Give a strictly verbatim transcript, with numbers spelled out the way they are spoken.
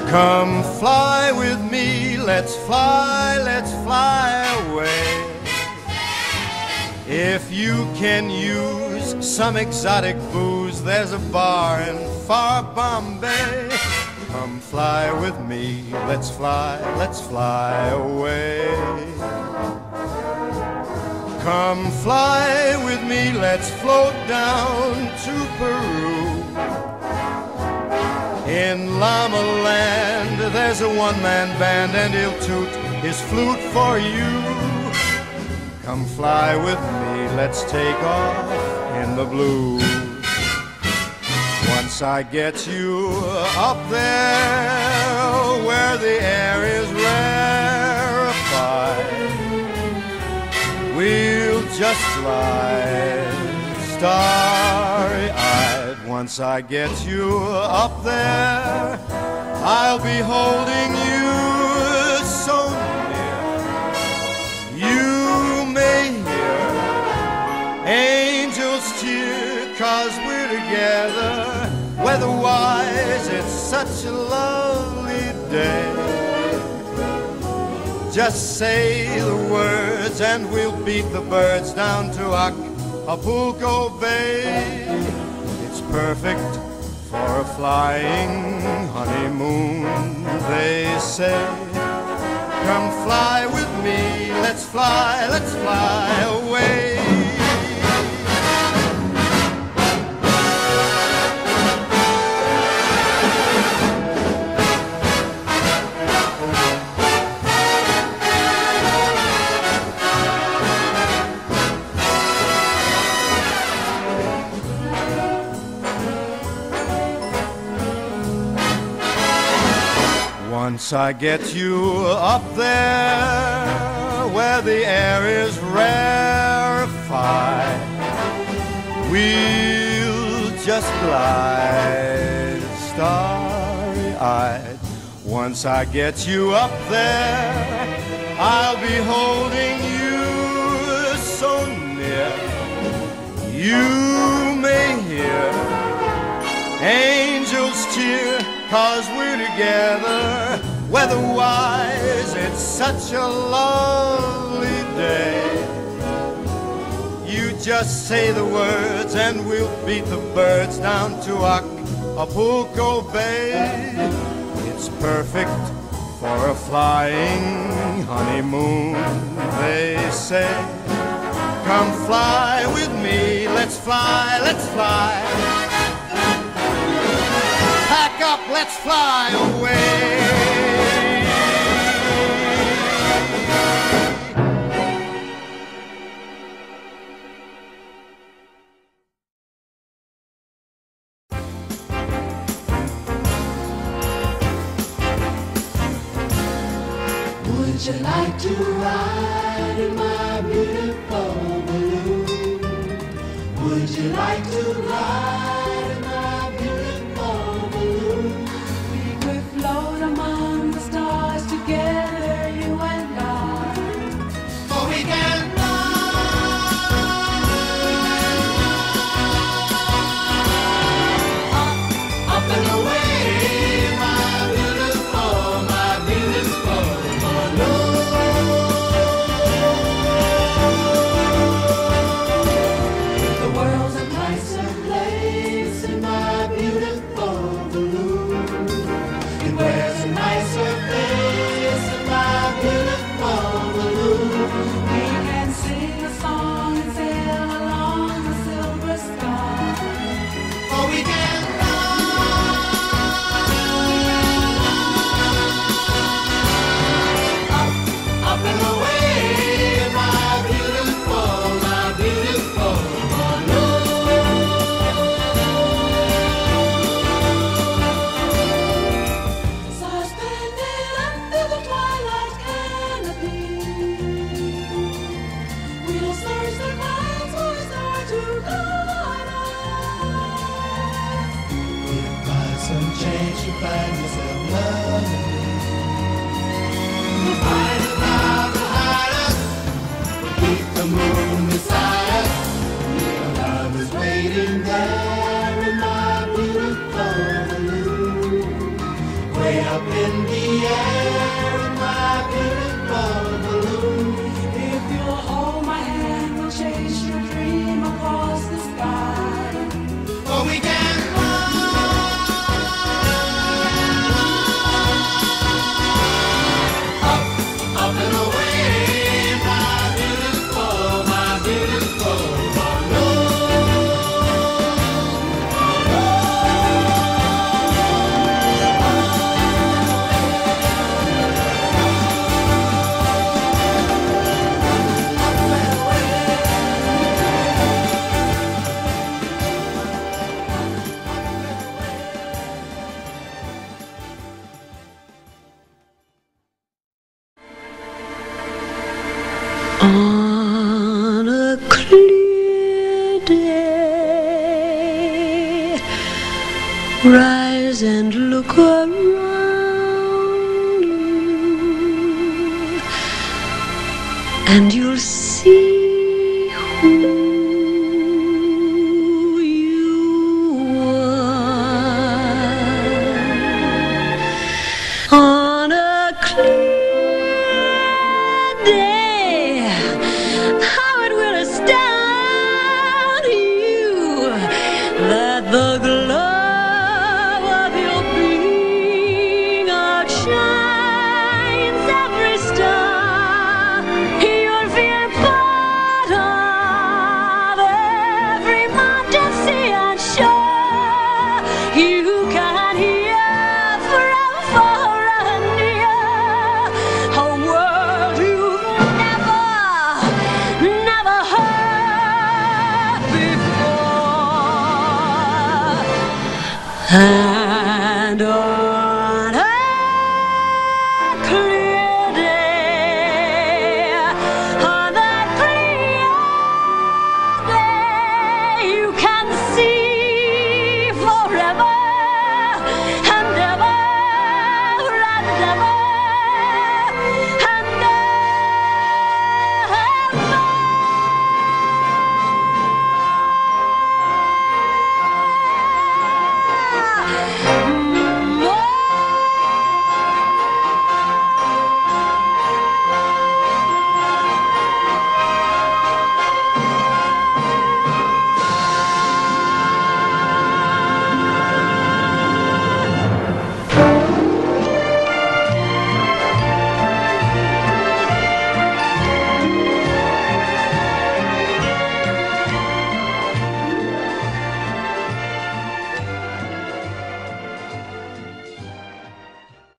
Come fly with me, let's fly, let's fly away. If you can use some exotic booze, there's a bar in far Bombay. Come fly with me, let's fly, let's fly away. Come fly with me, let's float down to Peru. In Llama Land, there's a one-man band, and he'll toot his flute for you. Come fly with me, let's take off in the blues. Once I get you up there, where the air is rarefied, we'll just glide starry-eyed. Once I get you up there, I'll be holding you so near. You may hear angels cheer, 'cause we're together. Weather-wise, it's such a lovely day. Just say the words and we'll beat the birds down to Acapulco Bay. It's perfect for a flying honeymoon, they say. Come fly with me, let's fly, let's fly away. Once I get you up there, where the air is rarefied, we'll just glide starry-eyed. Once I get you up there, I'll be holding you so near. You may hear angels cheer, 'cause we're together. Weather-wise, it's such a lovely day. You just say the words and we'll beat the birds down to Acapulco Bay. It's perfect for a flying honeymoon, they say. Come fly with me, let's fly, let's fly. Pack up, let's fly away. Would you like to ride in my beautiful balloon? Would you like to ride in my beautiful balloon? We could float among the stars together, you and I. For we can fly up, up and away. Change to find yourself loving me. We'll find a cloud behind us. We'll keep the moon beside us. Your love is waiting there in my beautiful balloon. Way up in and you'll see who you are. On a clear day, how it will astound you that the glow of your being outshines every star. You'll feel part of every mountain, sea and shore. You can hear from far and near a world you've never, never heard before.